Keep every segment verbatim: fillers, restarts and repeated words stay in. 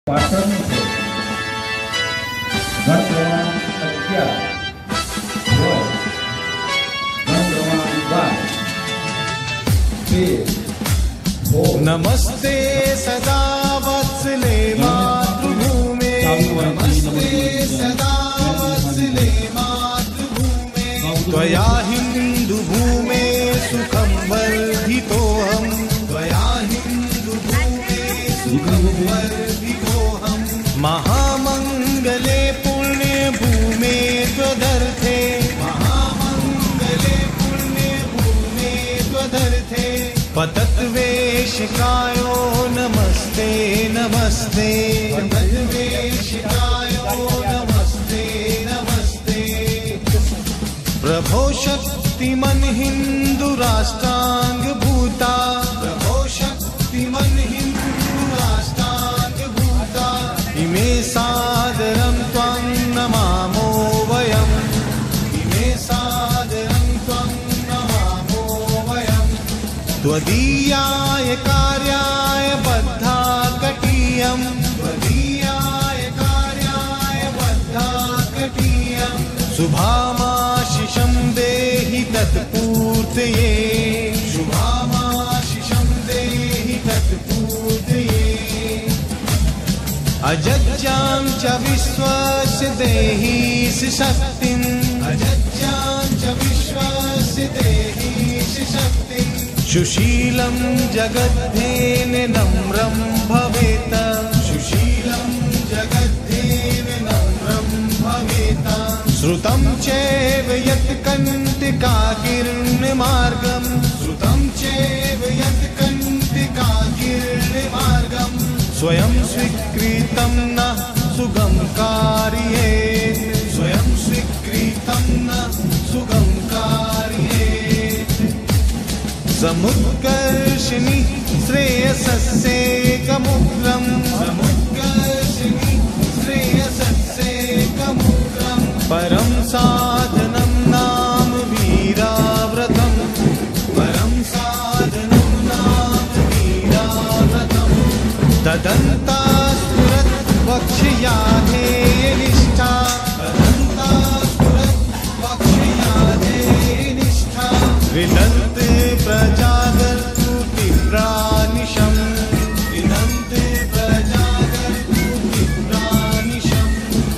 पाटण से गण क्रमांक अग्यार वय गण क्रमांक बार तेर नमस्ते सदा वत्सले मातृभूमे नमस्ते सदा वत्सले मातृभूमे त्वया हिन्दुभूमे सुखं वर्धितोऽहं त्वया हिन्दुभूमे सुखं वर्धितोऽहं महामङ्गले पुण्यभूमे त्वदर्थे महामङ्गले पुण्यभूमे त्वदर्थे पतत्वेशिकायो नमस्ते नमस्ते पतत्वेशिकायो नमस्ते नमस्ते प्रभो शक्तिमन् हिन्दु राष्ट्रांग भूता प्रभो शक्तिमन् हिन्दु राष्ट्रांग भूता इमे सादरं त्वां नमामो वयम् इमे सादरं त्वां नमामो वयम् त्वदीयाय कार्याय बद्धा कटीयम् त्वदीयाय कार्याय बद्धा कटीयम् शुभामाशिषं देहि तत्पूर्तये शुभामाशिषं देहि तत्पूर्तये अजज्जां च विश्वस्य देहि शक्तिम् अजज्जां च विश्वस्य देहि शक्तिम् सुशीलं जगद्धेन नम्रं भवेत सुशीलं जगद्धेन नम्रं भवेत श्रुतं चैव यत् कण्टिकाकीर्णमार्गं श्रुतं चैव यत् कण्टिकाकीर्णमार्गं स्वयं स्वीकृतं न सुगं कार्येत् स्वयं स्वीकृतं न सुगं कार्येत् समुत्कर्षिणि श्रेयसस्येकमुग्रं समुत्कर्षिणि श्रेयसस्येकमुग्रं परं साधनं नाम वीराव्रतं परं साधनं नाम वीराव्रतं तदन्तास्फुरत् वक्ष्याधेयनिष्ठा तदन्तास्फुरत् वक्ष्याधेयनिष्ठा विदन्त प्रजागर्तुतिप्रानिशं विदन्त प्रजागर्तुतिप्रानिशं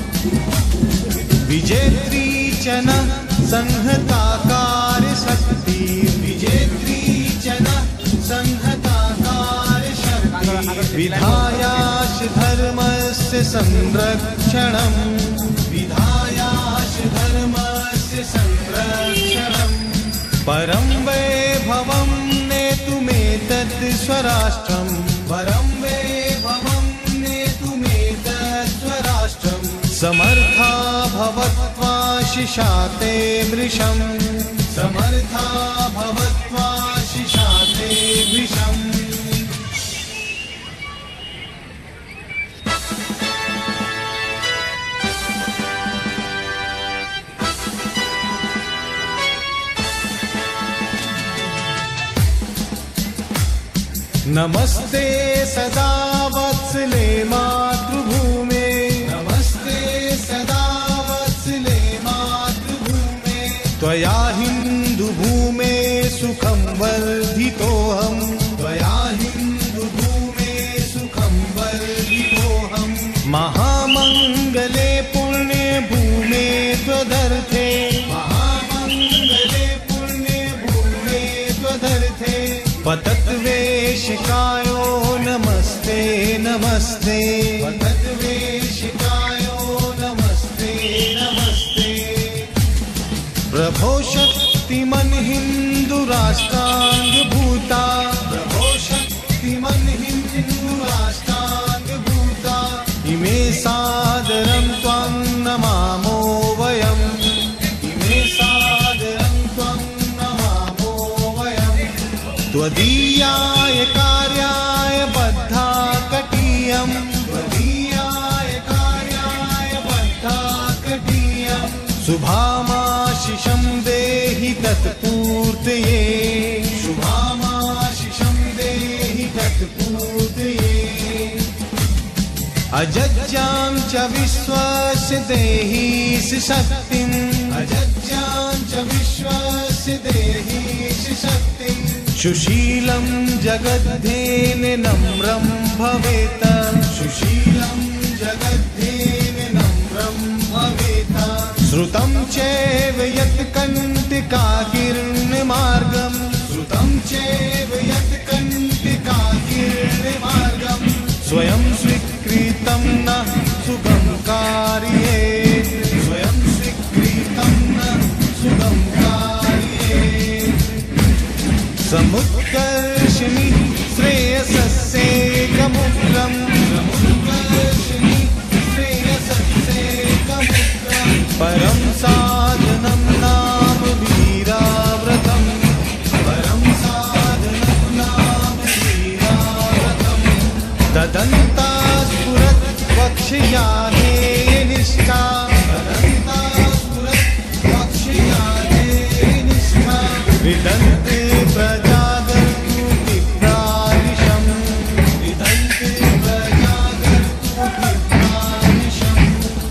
विजेत्री च न संहताकार शक्ति विजेत्री च न संहताकार शक्ति विधायाश धर्मस्य संरक्षणं विधायाश धर्मस्य संरक्षणं परं वैभवं नेतुमेतत् स्वराष्ट्रं परं वैभवं नेतुमेतत् स्वराष्ट्रं समर्था भवत्वा शिशाते मृषं समर्था भवत्वा शिशाते मृषम् नमस्ते सदा वत्सले मातृभूमे नमस्ते सदा वत्सले मातृभूमे त्वया हिन्दुभूमे सुखं वर्धितोऽहं त्वया हिन्दुभूमे सुखं वर्धितोऽहं महामङ्गले पुण्यभूमे त्वदर्थे महामङ्गले पुण्यभूमे त्वदर्थे पतत्वेशिकायो नमस्ते नमस्ते पतत्वेशिकायो नमस्ते नमस्ते प्रभो शक्तिमन् हिन्दु राष्ट्रांग भूता प्रभो शक्तिमन् हिन्दु राष्ट्रांग भूता इमे सादरं त्वां नमामो वयम् इमे सादरं त्वां नमामो वयम् त्वदीयाय कार्याय बद्धा कटीयम् त्वदीयाय कार्याय बद्धा कटीयम् शुभामाशिषं देहि तत्पूर्तये शुभामाशिषं देहि तत्पूर्तये अजज्ञां च विश्वस्य देहि शक्तिम् अजज्ञां च विश्वस्य देहि शक्तिम् सुशीलं जगद्धेन नम्रं भवेत् सुशीलं जगद्धेन नम्रं भवेत् श्रुतं चैव यत् कण्टिकाकीर्णमार्गं श्रुतं चैव यत् कण्टिकाकीर्णमार्गं स्वयं स्वीकृतं न सुगं कार्येत् स्वयं स्वीकृतं न सुगं कार्येत् समुत्कर्षिणी श्रेयसस्येकमुग्रं समुत्कर्षिणी श्रेयसस्येकमुग्रं परं साधनं नाम वीराव्रतं परं साधनं नाम वीराव्रतं तदन्ता स्फुरत् वक्ष्यामि निष्ठा तदन्ता स्फुरत् वक्ष्यामि निष्ठा विदन्ते प्रजागर्तु विप्रानिशम् विदन्ते प्रजागर्तु विप्रानिशम्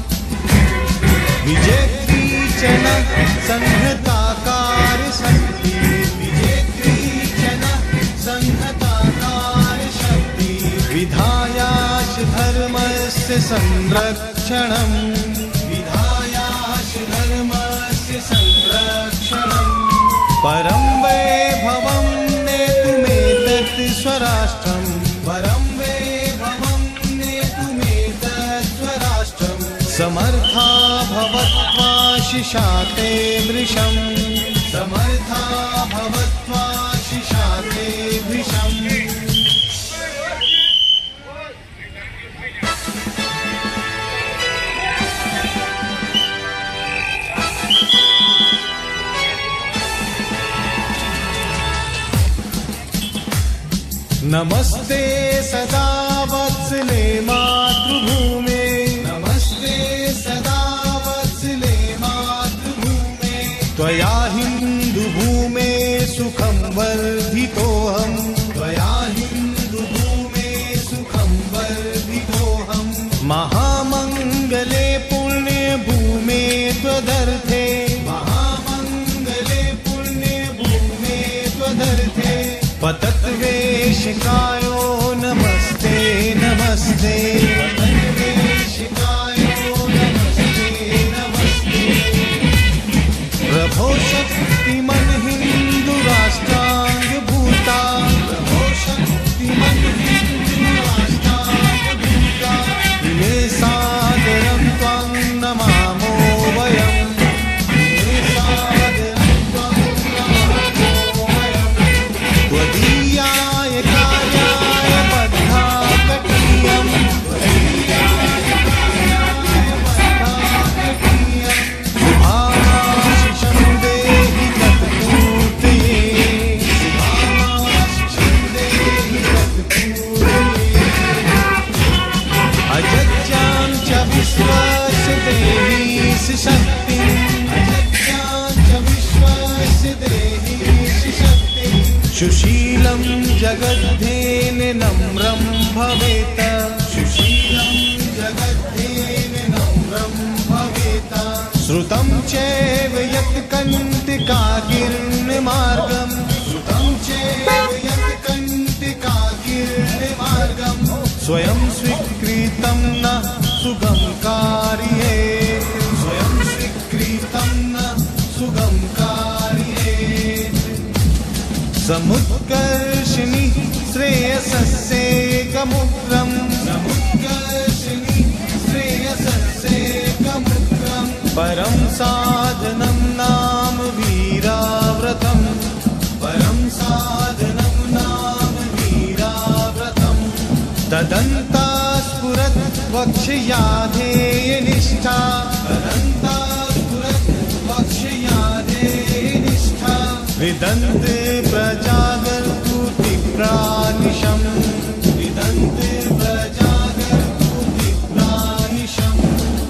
विजेत्री च न संहताकार शक्ति विजेत्री च न संहताकार शक्ति विधायाश धर्मस्य संरक्षणम् विधायाश धर्मस्य संरक्षणम् परं वैभवं नेतुमेतत् स्वराष्ट्रं परं वैभवं नेतुमेतत् स्वराष्ट्रं समर्था भवत्वा शिशाते वृषं समर्था भवत्वा शिशाते वृषम् नमस्ते सदा वत्सले मातृभूमे नमस्ते सदा वत्सले मातृभूमे त्वया हिन्दुभूमे सुखं वर्धितोऽहं त्वया हिन्दुभूमे सुखं वर्धितोऽहं महामङ्गले पुण्यभूमे त्वदर्थे महामङ्गले पुण्यभूमे त्वदर्थे पतत्वेशिकायो नमस्ते नमस्ते पतत्वेशिकायो नमस्ते नमस्ते प्रभो शक्तिमन् हिन्दु राष्ट्रांग भूता प्रभो शक्तिमन् हिन्दु राष्ट्रांग भूता इमे सादरं त्वां नमामो वयम् इमे सादरं त्वां नमामो वयम् त्वदीयाय कार्याय बद्धा कटीयं त्वदीयाय कार्याय बद्धा कटीयं शुभाशिषं देहि तत्पूर्तये शुभाशिषं देहि तत्पूर्तये अजज्ञां च विश्वस्य देहि शक्तिम् अजज्ञां च विश्वस्य देहि शक्तिम् सुशीलं जगद्धेन नम्रं भवेत् सुशीलं जगद्धेन नम्रं भवेत् श्रुतं चैव यत् कण्टिकाकीर्णमार्गं श्रुतं चैव यत् कण्टिकाकीर्णमार्गं स्वयं स्वीकृतं न सुगं कार्येत् स्वयं स्वीकृतं न सुगं कार्येत् समुत्कर्षिणी श्रेयसस्येकमुग्रं समुत्कर्षिणी श्रेयसस्येकमुग्रं परं साधनं नाम वीराव्रतं परं साधनं नाम वीराव्रतं तदन्ता स्फुरत् वक्ष्याधेय निष्ठा तदन्ता स्फुरत् वक्ष्याधेय निष्ठा विदन्ते प्रजागर्तु विप्रानिशम् विदन्ते प्रजागर्तु विप्रानिशम्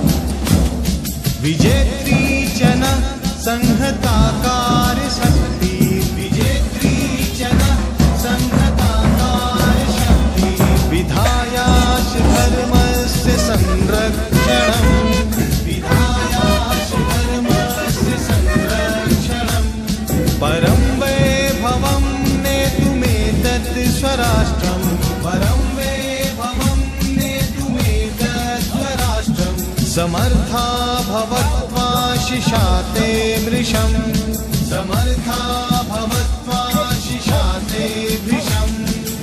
विजेत्री च न संहताकार शक्ति विजेत्री च न संहताकार शक्ति विधायाश धर्मस्य समर्था भवत्वा शिशाते वृषम् समर्था भवत्वा शिशाते वृषम्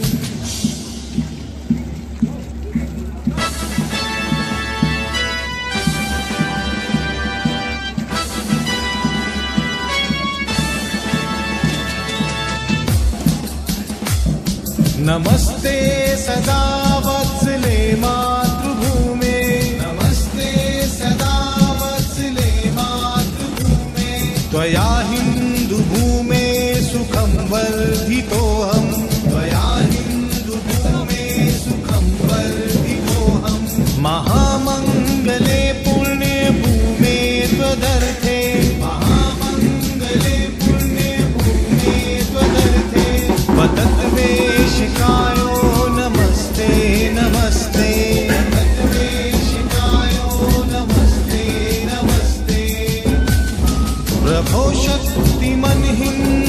नमस्ते सदा वत्सले मातृभूमे नमस्ते सदा वत्सले मातृभूमे त्वया हिन्दुभूमे सुखं वर्धितोऽहम् त्वया हिन्दुभूमे सुखं वर्धितोऽहम् महामङ्गले पुण्ये भूमे त्वदर्थे महामङ्गले पुण्ये भूमे त्वदर्थे वदद्वेषिकायो नमस्ते नमस्ते वदद्वेषिकायो नमस्ते नमस्ते प्रभो शक्तिमन् हिन्द